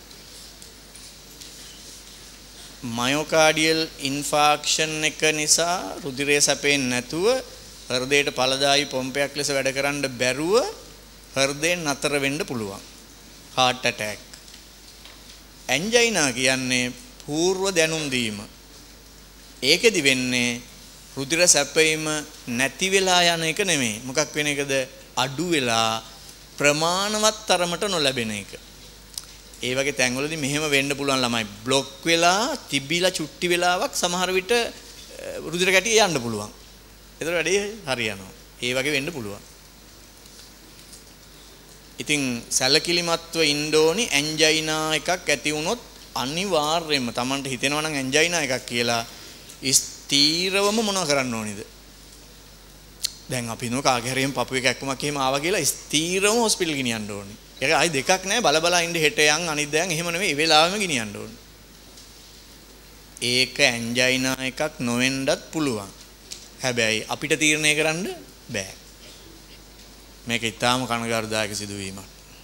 මයෝකාඩියල් ඉන්ෆාක්ෂන් එක නිසා රුධිරය සැපෙන්නේ නැතුව හෘදයට ඵලදායී පොම්පයක් ලෙස වැඩ කරන්න බැරුව හෘදයෙන් නතර වෙන්න පුළුවන්. heart attack. ඇන්ජයිනා කියන්නේ పూర్ව දැනුම් දීම. ඒකෙදි වෙන්නේ රුධිර සැපීම නැති වෙලා යන එක නෙමෙයි. මොකක් වෙන එකද? අඩු වෙලා ප්‍රමාණවත් තරමට නොලැබෙන එක. ඒ වගේ තැන්වලදී මෙහෙම වෙන්න පුළුවන් ළමයි. બ્લોක් වෙලා තිබිලා චුට්ටි වෙලාවක් සමහර විට රුධිර කැටිය යන්න පුළුවන්. ඒතර වැඩේ හරියනවා. ඒ වගේ වෙන්න පුළුවන්. ඉතින් සැලකිලිමත්ව ඉන්න ඕනි. ඇන්ජයිනා එකක් ඇති වුණොත් අනිවාර්යයෙන්ම Tamanට හිතෙනවා නම් ඇන්ජයිනා එකක් කියලා ස්ථීරවම මොනවා කරන්න ඕනිද? දැන් අපි නෝ කාගේ හරියම පපුවේ කැක්කමක් එහෙම ආවා කියලා ස්ථීරවම හොස්පිටල් ගෙනියන්න ඕනි. ඒක ආයි දෙකක් නැහැ. බල බල ඉන්න හෙට යන් අනිත් දයන් එහෙම නෙමෙයි. ඒ වෙලාවෙම ගෙනියන්න ඕනි. ඒක ඇන්ජයිනා එකක් නොවෙන්නත් පුළුවන්. හැබැයි අපිට තීරණය කරන්න බෑ. මේක ඊටාම කනගාටුදායක සිදුවීමක්.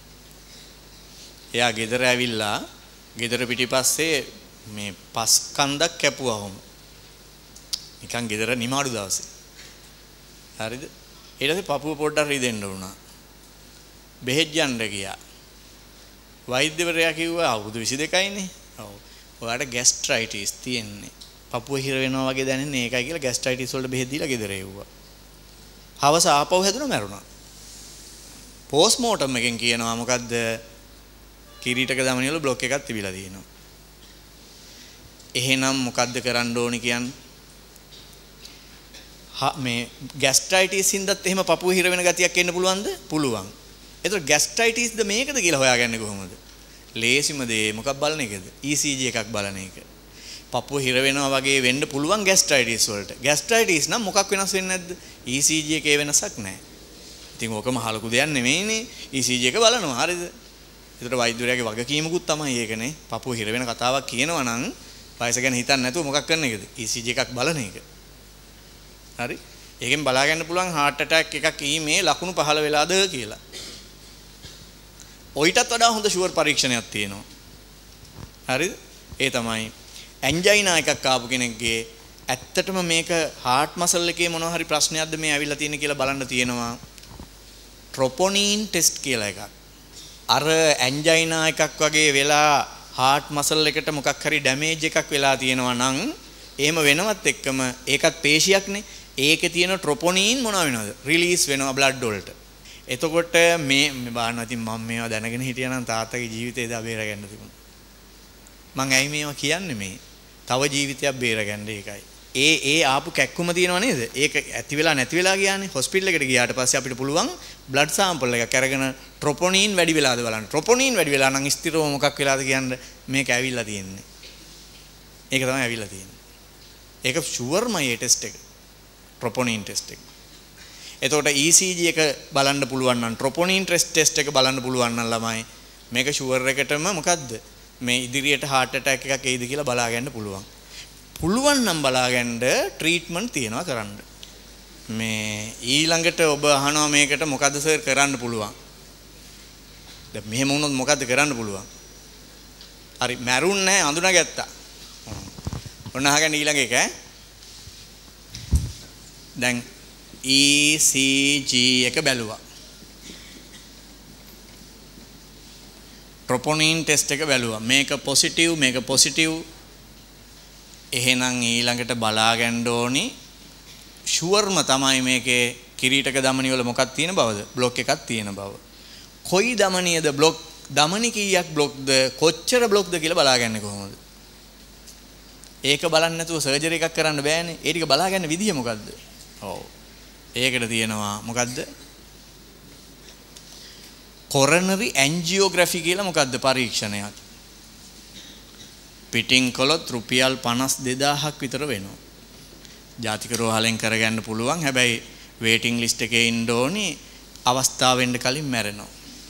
එයා ගෙදර ඇවිල්ලා ගෙදර පිටිපස්සේ මේ පස් කන්දක් කැපුවාම නිකන් ගෙදර නිමාඩු දවසේ. හරිද? ඊට පස්සේ පපුව පොඩ්ඩක් රිදෙන්න වුණා. බෙහෙත් යන්න ගියා. වෛද්‍යවරයා කිව්වා අවුරුදු විසි දෙකයිනේ. ඔව්. ඔයාලට ગેස්ට්‍රයිටිස් තියෙන්නේ. පපුව හිර වෙනවා වගේ දැනෙන්නේ ඒකයි කියලා ગેස්ට්‍රයිටිස් වලට බෙහෙත් දීලා ගෙදර එව්වා. හවස ආපහු හැදුණා මැරුණා. පෝස්ට්මෝටම් එකෙන් කියනවා මොකද්ද? කිරීටක ධමනිය වල બ્લોක් එකක් තිබිලා තියෙනවා. එහෙනම් මොකද්ද කරන්න ඕනි කියන්නේ? මේ ગેස්ට්‍රයිටිස් හින්දාත් එහෙම පපුව හිර වෙන ගතියක් එන්න පුළුවන්ද? පුළුවන්. ඒතර ગેස්ට්‍රයිටිස්ද මේකද කියලා හොයාගන්නේ කොහොමද? ලේසිම දේ මොකක් බලන එකද? E C G එකක් බලන එක. පපුව හිර වෙනවා වගේ වෙන්න පුළුවන් ગેස්ට්‍රයිටිස් වලට. ગેස්ට්‍රයිටිස් නම් මොකක් වෙනස් වෙන්නේ නැද්ද? E C G එකේ වෙනසක් නැහැ. ඉතින් ඕක මහ ලොකු දෙයක් නෙමෙයිනේ. E C G එක බලනවා. හරිද? ඒතර වෛද්‍යවරයාගේ වගකීමකුත් තමයි ඒකනේ. පපුව හිර වෙන කතාවක් කියනවා නම් වයස ගැන හිතන්නේ නැතුව මොකක් කරන එකද? E C G එකක් බලන එක. හරි? ඒකෙන් බලා ගන්න පුළුවන් heart attack එකක් ඊමේ ලකුණු පහළ වෙලාද කියලා. ඔයිටත් වඩා හොඳ ෂුවර් පරීක්ෂණයක් තියෙනවා. හරිද? ඒ තමයි ඇන්ජයිනා එකක් ආපු කෙනෙක්ගේ ඇත්තටම මේක heart muscle එකේ මොනවා හරි ප්‍රශ්නයක්ද මේ ඇවිල්ලා තියෙන්නේ කියලා බලන්න තියෙනවා. troponin test කියලා එකක්. අර ඇන්ජයිනා එකක් වගේ වෙලා heart muscle එකට මොකක් හරි damage එකක් වෙලා තියෙනවා නම් එහෙම වෙනවත් එක්කම ඒකත් පේශියක්නේ. ඒකේ තියෙන troponin මොනවා වෙනවද? රිලීස් වෙනවා blood වලට. එතකොට මේ මේ බාන ඉතින් මම මේවා දැනගෙන හිටියා නම් තාත්තගේ ජීවිතේ එදා බේරගන්න තිබුණා. මං ඇයි මේවා කියන්නේ මේ? තව ජීවිතයක් බේරගන්න ඒකයි. ඒ ඒ ආපු කැක්කුම තියෙනව නේද? ඒක ඇති වෙලා නැති වෙලා ගියානේ. හොස්පිටල් එකට ගියාට පස්සේ අපිට පුළුවන් බ්ලඩ් සාම්පල් එකක් අරගෙන troponin වැඩි වෙලාද බලන්න. troponin වැඩි වෙලා නම් ස්ථිරව මොකක් වෙලාද කියන්නේ මේක ඇවිල්ලා තියෙන්නේ. ඒක තමයි ඇවිල්ලා තියෙන්නේ. ඒක ෂුවර්මයි ඒ ටෙස්ට් එක. troponin ටෙස්ට් එක. එතකොට E C G එක බලන්න පුළුවන් නම් troponin ටෙස්ට් එක බලන්න පුළුවන් නම් ළමයි මේක ෂුවර් එකටම මොකද්ද මේ ඉදිරියට heart attack එකක් එයිද කියලා බලා ගන්න පුළුවන්. පුළුවන් නම් බලා ගන්න ට්‍රීට්මන්ට් තියනවා කරන්න. මේ ඊළඟට ඔබ අහනවා මේකට මොකද්ද සර් කරන්න පුළුවන්? දැන් මෙහෙම වුණොත් මොකද්ද කරන්න පුළුවන්? හරි මැරුන්නේ නැහැ අඳුනාගත්තා. ඔන්න අහගන්න ඊළඟ එක ඈ. දැන් E C G එක බැලුවා. troponin test එක බැලුවා. මේක positive මේක positive. එහෙනම් ඊළඟට බලා ගන්න ඕනි ෂුවර්ම තමයි මේකේ කිරීටක ධමනිය වල මොකක් තියෙන බවද? બ્લોක් එකක් තියෙන බව. කොයි ධමනියද બ્લોක්? ධමනි කීයක් બ્લોක්ද? කොච්චර બ્લોක්ද කියලා බලාගන්නේ කොහොමද? ඒක බලන්න නැතුව සර්ජරි එකක් කරන්න බෑනේ. ඒ ටික බලාගන්න විදිය මොකද්ද? ඔව්. ඒකට තියෙනවා මොකද්ද? coronary angiography කියලා මොකද්ද පරීක්ෂණයක්. පිටින් කළොත් රුපියල් පනස් දෙදාහක් විතර වෙනවා. ජාතික රෝහලෙන් කරගන්න පුළුවන්. හැබැයි වේටිං ලිස්ට් එකේ ඉන්න ඕනි අවස්ථාව වෙන්න කලින් මැරෙනවා.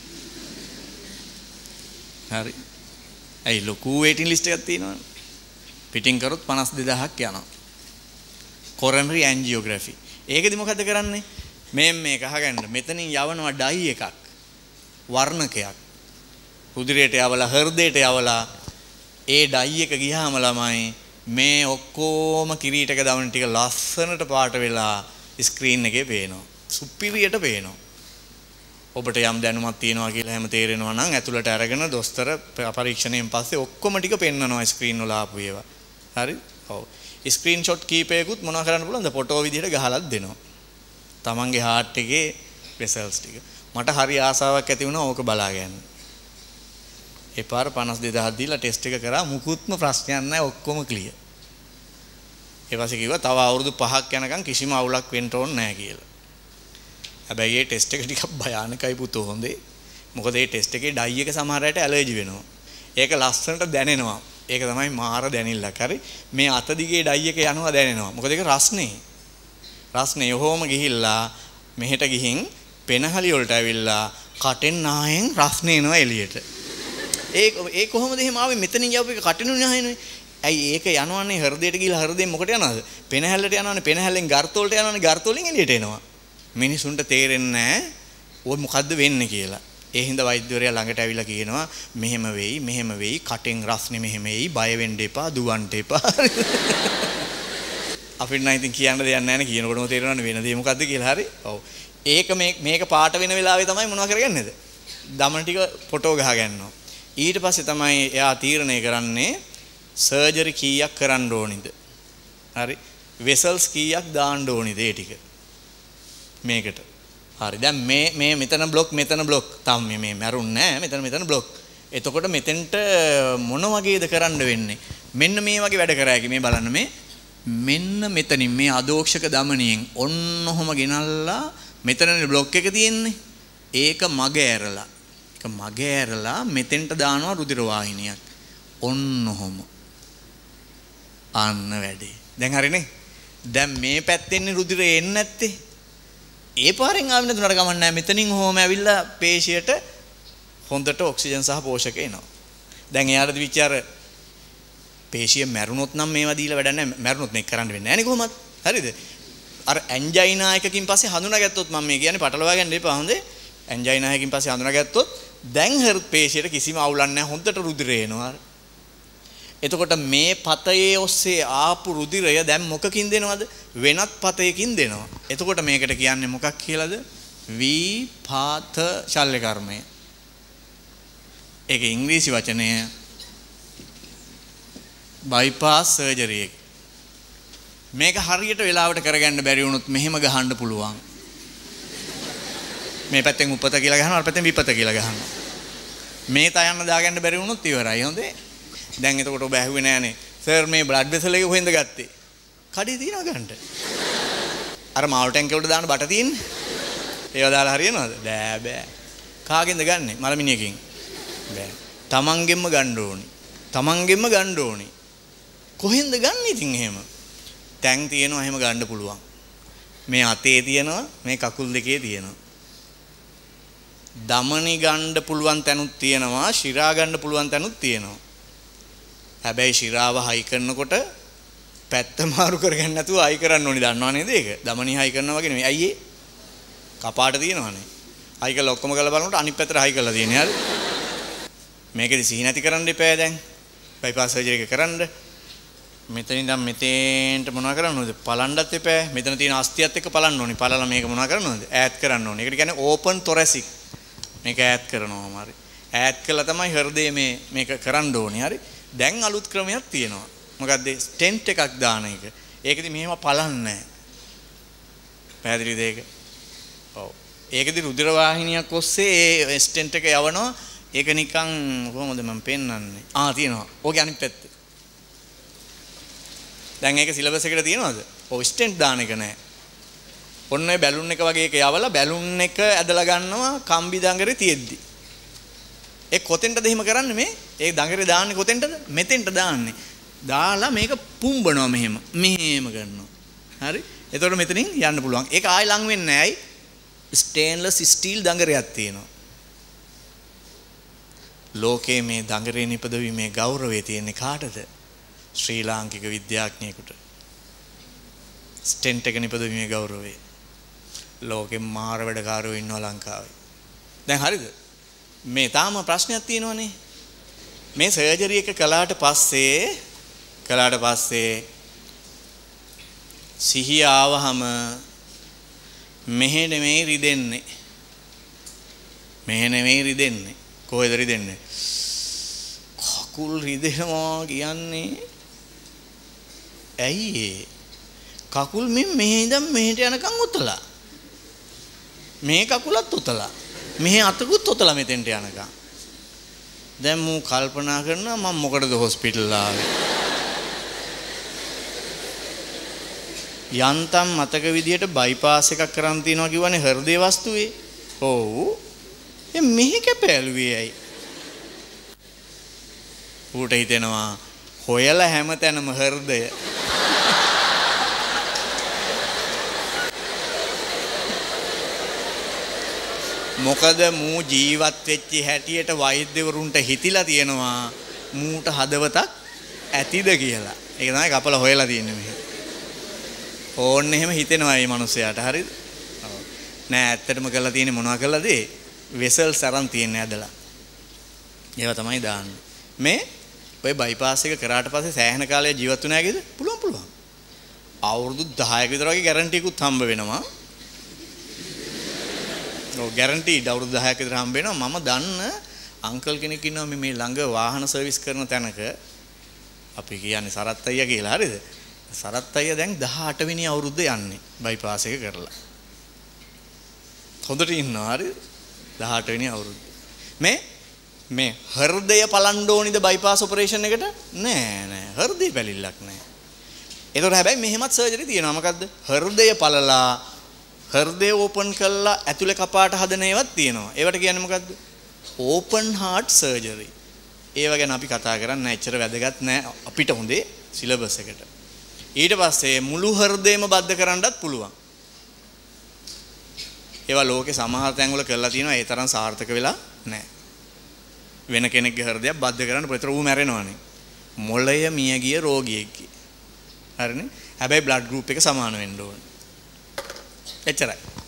හරි. ඇයි ලොකු වේටිං ලිස්ට් එකක් තියෙනවනේ. පිටින් කරොත් පනස් දෙදාහක් යනවා. කොරනරි ඇන්ජියෝග්‍රැෆි. ඒකෙදි මොකද කරන්නේ? මේ මේක අහගන්න. මෙතනින් යවනවා ඩයි එකක්. වර්ණකයක්. රුධිරයට යවලා හෘදයට යවලා ඒ ඩයි එක ගියාම ළමයි මේ ඔක්කොම කිරීටක දමන ටික ලස්සනට පාට වෙලා ස්ක්‍රීන් එකේ පේනවා. සුපිරියට පේනවා. ඔබට යම් දැනුමක් තියෙනවා කියලා හැම තේරෙනවා නම් ඇතුළට අරගෙන දොස්තර පරීක්ෂණයෙන් පස්සේ ඔක්කොම ටික පෙන්නනවා ස්ක්‍රීන් වල ආපු ඒවා. හරි? ඔව්. ස්ක්‍රීන් ෂොට් කීපයකුත් මොනවා කරන්න පුළුවන්ද? ෆොටෝ විදිහට ගහලත් දෙනවා. තමන්ගේ හાર્ට් එකේ වෙසල්ස් ටික. මට හරි ආසාවක් ඇති වුණා ඕක බලාගන්න. ඒ පාර පනස් දෙදාහක් දීලා ටෙස්ට් එක කරා මුකුත්ම ප්‍රශ්නයක් නැහැ ඔක්කොම ක්ලියර්. ඊ පස්සේ කිව්වා තව අවුරුදු පහක් යනකම් කිසිම අවුලක් වෙන්න ඕනේ නැහැ කියලා. හැබැයි මේ ටෙස්ට් එක ටිකක් භයානකයි පුතෝ හොඳේ. මොකද මේ ටෙස්ට් එකේ ඩයි එක සමහර අයට ඇලර්ජි වෙනවා. ඒක ලස්සනට දැනෙනවා. ඒක තමයි මාර දැනිල්ලක්. හරි. මේ අත දිගේ ඩයි එක යනවා දැනෙනවා. මොකද ඒක රස්නේ. රස්නේ ඔහොම ගිහිල්ලා මෙහෙට ගිහින් පෙනහලි වලට ඇවිල්ලා කටෙන් නායෙන් රස්නේ එනවා එළියට. ඒ ඒ කොහොමද එහෙම ආවේ? මෙතනින් යවපු එක කටිනුනේ නැහිනේ. ඇයි ඒක යනවන්නේ හෘදයට ගිහලා හෘදයෙන් මොකට යනවද? පෙනහැල්ලට යනවනේ. පෙනහැල්ලෙන් ගර්ත වලට යනවනේ. ගර්ත වලින් එළියට එනවා. මිනිසුන්ට තේරෙන්නේ නැහැ ඔය මොකද්ද වෙන්නේ කියලා. ඒ හින්දා වෛද්‍යවරයා ළඟට ඇවිල්ලා කියනවා මෙහෙම වෙයි මෙහෙම වෙයි කටෙන් රස්නේ මෙහෙම වෙයි බය වෙන්න එපා දුවන්න එපා. අපිට නම් ඉතින් කියන්න දෙයක් නැහැ නේ කියනකොටම තේරෙනවනේ වෙන දේ මොකද්ද කියලා. හරි. ඔව්. ඒක මේ මේක පාට වෙන වෙලාවේ තමයි මොනවා කරගන්නේද? දමන ටික ෆොටෝ ගහ ගන්නවා. ඊට පස්සේ තමයි එයා තීරණය කරන්නේ සර්ජරි කීයක් කරන්න ඕනිද? හරි. වෙසල්ස් කීයක් දාන්න ඕනිද ඒ ටික? මේකට. හරි. දැන් මේ මේ මෙතන බ්ලොක් මෙතන බ්ලොක්. තාම මේ මේ මැරුන්නේ නැහැ. මෙතන මෙතන බ්ලොක්. එතකොට මෙතෙන්ට මොන වගේද කරන්න වෙන්නේ? මෙන්න මේ වගේ වැඩ කරායි මේ බලන්න මේ මෙන්න මෙතනින් මේ අදෝක්ෂක දමනියෙන් ඔන්නෝම ගෙනල්ලා මෙතනනේ බ්ලොක් එක තියෙන්නේ. ඒක මග ඇරලා. ඒක මග ඇරලා මෙතෙන්ට දානවා රුධිර වාහිනියක්. ඔන්නෝම. අන්න වැඩේ. දැන් හරිනේ. දැන් මේ පැත්තෙන්නේ රුධිරය එන්නේ නැත්තේ. ඒ පාරෙන් ආවෙ නැතුනට ගමන් නැහැ. මෙතනින් හොම ඇවිල්ලා පේශියට හොඳට ඔක්සිජන් සහ පෝෂක එනවා. දැන් එයාට විචාර පේශිය මැරුණොත් නම් මේවා දීලා වැඩක් නැහැ. මැරුණොත් මේක කරන්න වෙන්නේ නැහැ නේ කොහොමද? හරිද? අර ඇන්ජයිනා එකකින් පස්සේ හඳුනාගත්තොත් මම මේ කියන්නේ පටලවා ගන්න එපා හොඳේ. ඇන්ජයිනා එකකින් පස්සේ හඳුනාගත්තොත් දැන් හෘද පේශියට කිසිම අවුලක් නැහැ. හොඳට රුධිරය එනවා. එතකොට මේ පතයේ ඔස්සේ ආපු රුධිරය දැන් මොකකින් දෙනවද? වෙනත් පතයකින් දෙනවා. එතකොට මේකට කියන්නේ මොකක් කියලාද? විපාත ශල්‍ය කර්මය. ඒක ඉංග්‍රීසි වචනය bypass surgery. මේක හරියට වෙලාවට කරගන්න බැරි වුණොත් මෙහෙම ගහන්න පුළුවන්. මේ පැත්තෙන් උපත කියලා ගහනවා අර පැත්තෙන් විපත කියලා ගහනවා. මේ තයන්න දාගන්න බැරි වුණොත් ඉවරයි. හොඳේ. දැන් එතකොට ඔබ ඇහුවේ නෑනේ සර් මේ බ්ලඩ් වෙසල් එක කොහෙන්ද ගත්තේ? කඩේ තියනවා ගන්නට. අර මාළු ටැංකිය වලට දාන්න බට තියෙන්නේ. ඒවා දාලා හරියනවද? බෑ බෑ. කාගෙන්ද ගන්නෙ? මලමිනියකින්. බෑ. තමන්ගෙන්ම ගන්න ඕනි. තමන්ගෙන්ම ගන්න ඕනි. කොහෙන්ද ගන්න ඉතින් එහෙම? තැන් තියෙනවා එහෙම ගන්න පුළුවන්. මේ අතේ තියෙනවා මේ කකුල් දෙකේ තියෙනවා. දමනි ගන්න පුළුවන් තැනුත් තියෙනවා ශිරා ගන්න පුළුවන් තැනුත් තියෙනවා. හැබැයි ශිරාව හයි කරනකොට පැත්ත මාරු කරගන්න නැතුව හයි කරන්න ඕනි දන්නව නේද ඒක? දමනි හයි කරනවා වගේ නෙමෙයි. අයියේ කපාට තියෙනවනේ. හයි කරලා ඔක්කොම කරලා බලනකොට අනිත් පැත්තට හයි කරලා තියෙන්නේ. හරි. මේකෙදි සිහි නැති කරන්න එපා දැන්. බයිපාස් සර්ජරි එක කරන්න. මෙතනින් ඉඳන් මෙතෙන්ට මොනවා කරන්න ඕනද? පලන්නත් එපා. මෙතන තියෙන අස්තියත් එක්ක පලන්න ඕනි. පලලා මේක මොනවා කරන්න ඕනද? ඈත් කරන්න ඕනි. ඒකට කියන්නේ ඕපන් තොරැසික්. මේක ඈත් කරනවාම හරි. ඈත් කළා තමයි හෘදේ මේ මේක කරන්න ඕනි. හරි. දැන් අලුත් ක්‍රමයක් තියෙනවා. මොකද්ද? ස්ටෙන්ට් එකක් දාන එක. ඒකෙදි මෙහෙම පලන්නේ නැහැ. පැහැදිලිද ඒක? ඔව්. ඒකෙදි රුධිර වාහිනියක් ඔස්සේ ඒ ස්ටෙන්ට් එක යවනවා. ඒක නිකන් කොහොමද මම පෙන්වන්නේ? ආ තියෙනවා. ඕකේ අනිත් පැත්ත. දැන් ඒක සිලබස් එකට තියෙනවද? ඔව් ස්ටෙන්ට් දාන එක නෑ. ඔන්න ඔය බැලුන් එක වගේ එක යවලා බැලුන් එක ඇදලා ගන්නවා කම්බි දඟරේ තියෙද්දි. ඒ කොතෙන්ටද එහෙම කරන්නේ මේ? ඒ දඟරේ දාන්නේ කොතෙන්ටද? මෙතෙන්ට දාන්නේ. දාලා මේක පුම්බනවා මෙහෙම. මෙහෙම කරනවා. හරි? එතකොට මෙතනින් යන්න පුළුවන්. ඒක ආයෙ ලඟ වෙන්නේ නැහැ. ස්ටේන්ලස් ස්ටීල් දඟරයක් තියෙනවා. ලෝකයේ මේ දඟරේ නිපදවීමේ ගෞරවය තියෙන්නේ කාටද? ශ්‍රී ලාංකික විද්‍යාඥයෙකුට. ස්ටෙන්ට් එක නිපදවීමේ ගෞරවය. ලෝකෙ මාර වැඩකාරයෝ ඉන්නවා ලංකාවේ. දැන් හරිද? මේ තාම ප්‍රශ්නයක් තියෙනවනේ. මේ සර්ජරි එක කළාට පස්සේ කළාට පස්සේ සිහිය ආවහම මෙහෙ නෙමෙයි රිදෙන්නේ. මෙහෙ නෙමෙයි රිදෙන්නේ. කොහෙද රිදෙන්නේ? කකුල් රිදෙනවා කියන්නේ ඇයි ඒ? කකුල් මෙන් මෙහෙ ඉඳන් මෙහෙට යනකම් උතලා. මේ කකුලත් උතලා. මෙහෙ අතකුත් උතලා මෙතෙන්ට යනකම්. දැන් මම කල්පනා කරනවා මම මොකටද හොස්පිටල් ආවේ? යන්තම් මතක විදියට බයිපාස් එකක් කරන් තියනවා කිව්වනේ හෘදේ වස්තුවේ. ඔව්. එ මෙහෙ කැපෑලුවේ ඇයි? ඌට හිතෙනවා හොයලා හැමතැනම හෘදය. මොකද මූ ජීවත් වෙච්ච හැටියට වෛද්‍යවරුන්ට හිතිලා තියෙනවා මූට හදවතක් ඇතිද කියලා. ඒක තමයි කපලා හොයලා තියෙන්නේ මෙහෙ. ඕන්න එහෙම හිතෙනවා මේ මිනිස්සයාට. හරිද? ඔව්. නෑ ඇත්තටම කරලා තියෙන්නේ මොනවා කළාද? වෙසල්ස් අරන් තියන්නේ ඇදලා. ඒවා තමයි දාන්නේ. මේ ඔය බයිපාස් එක කරාට පස්සේ සෑහෙන කාලයක් ජීවත් වුණා නේද? පුළුවන් පුළුවන්. අවුරුදු දහයක විතර වගේ ගැරන්ටියකුත් හම්බ වෙනවා. ඔව් ගැරන්ටීඩ් අවුරුදු දහයක විතර හම්බ වෙනවා. මම දන්න අංකල් කෙනෙක් ඉන්නවා මේ මේ ළඟ වාහන සර්විස් කරන තැනක. අපි කියන්නේ සරත් අයියා කියලා. හරිද? සරත් අයියා දැන් දහඅට වෙනි අවුරුද්ද යන්නේ බයිපාස් එක කරලා. හොඳට ඉන්නවා. හරිද? දහඅට වෙනි අවුරුද්ද. මේ මේ හෘදය පලන්න ඕනිද බයිපාස් ඔපරේෂන් එකට? නෑ නෑ. හෘදේ පැලිල්ලක් නෑ. ඒතකොට හැබැයි මෙහෙමත් සර්ජරි තියෙනවා. මොකද්ද? හෘදය පලලා හෘදය ඕපන් කළා ඇතුලේ කපාට හදන ඒවාත් තියෙනවා. ඒවට කියන්නේ මොකද්ද? Open heart surgery. ඒව ගැන අපි කතා කරන්නේ නැහැ. එච්චර වැදගත් නැහැ අපිට හොඳේ සිලබස් එකට. ඊට පස්සේ මුළු හෘදයම බද්ධ කරන්නත් පුළුවන්. ඒවා ලෝකේ සමහර තැන්වල කරලා තියෙනවා. ඒ තරම් සාර්ථක වෙලා නැහැ. වෙන කෙනෙක්ගේ හෘදයක් බද්ධ කරන්න ප්‍රතර ඌ මැරෙනවනේ. මොළය මිය ගිය රෝගියෙක්ගේ. හරිනේ? හැබැයි බ්ලඩ් ගෲප් එක සමාන වෙන්න ඕනේ. එච්චරයි.